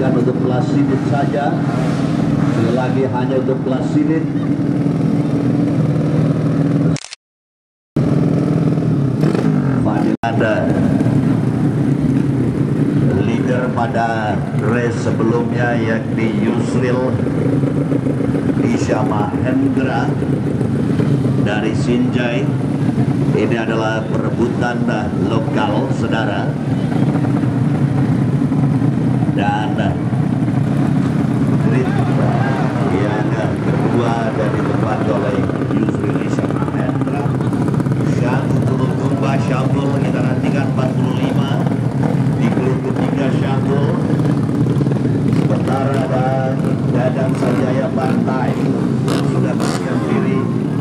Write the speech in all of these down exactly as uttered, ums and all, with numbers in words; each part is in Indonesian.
bukan untuk kelas sinit saja, sekali lagi hanya untuk kelas sinit. Fadil ada leader pada race sebelumnya, yakni Yusril Isha Mahendra dari Sinjai. Ini adalah perebutan lokal, saudara. Dan grid yang kedua dari tempat oleh Yusril Isha Mahendra. Syamul Bulukumba Syamul kita nantikan empat puluh lima di grup ketiga Syamul. Sementara dan Dadang Sanjaya Pantai sudah bersiap diri.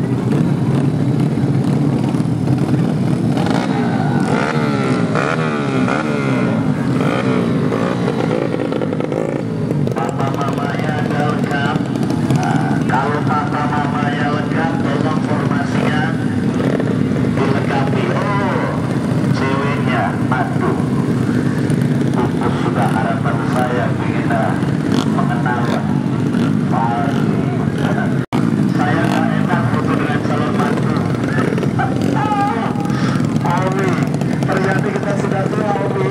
Papa mamanya ada lengkap. Nah, kalau papa mamanya lengkap, tolong formasinya dilengkapi. Oh, ceweknya aduh, putus sudah harapan saya ingin mengenal. Saya gak enak foto dengan calon mantu. Omi, ternyata kita sudah tua, Omi.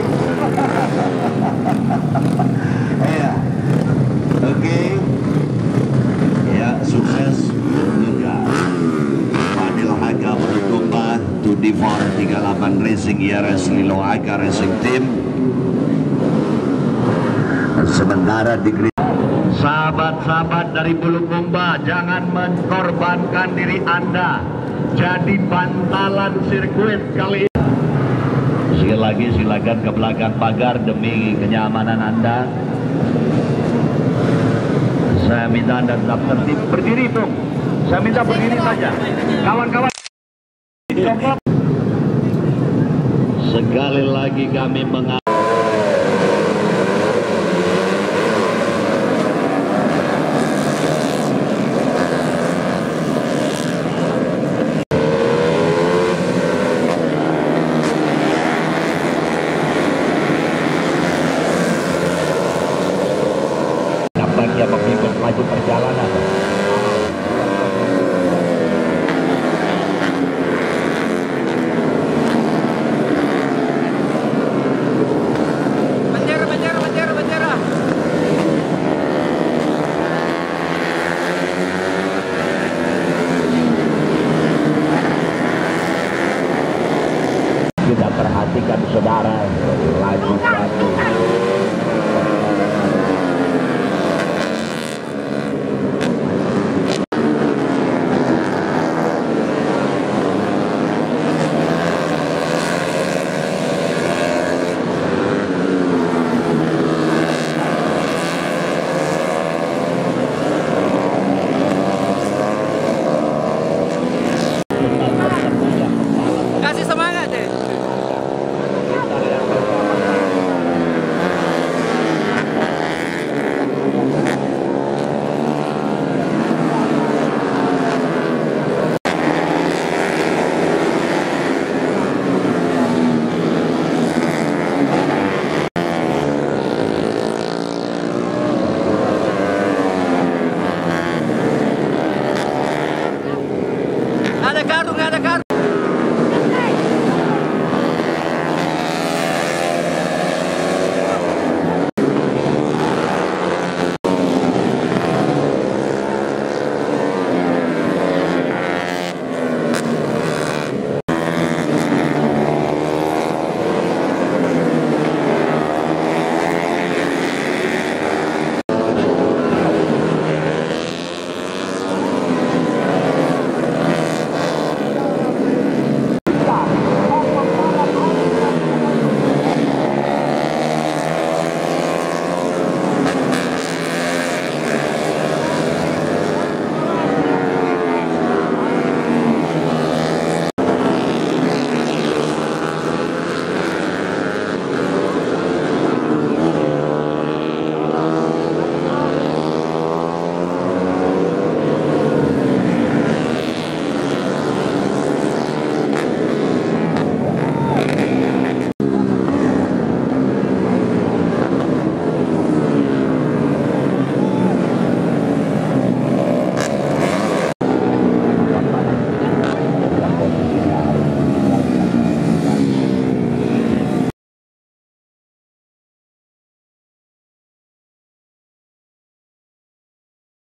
Iya, oke. Ya, sukses juga Fadil Haga Bulukumba to D empat tiga delapan Racing I R S Lilo Aga Racing Team. Sementara di sahabat-sahabat dari Bulukumba, jangan mengorbankan diri Anda jadi bantalan sirkuit kali ini. Sekali lagi silakan ke belakang pagar demi kenyamanan Anda. Saya minta Anda tetap tertib, berdiri itu. Saya minta berdiri saja. Kawan-kawan, sekali lagi kami mengatakan yang memimpin laju perjalanan. Bendera, bendera, bendera, bendera. Kita perhatikan saudara, laju satu. Kasih semangat deh. Ada karung, ada karung.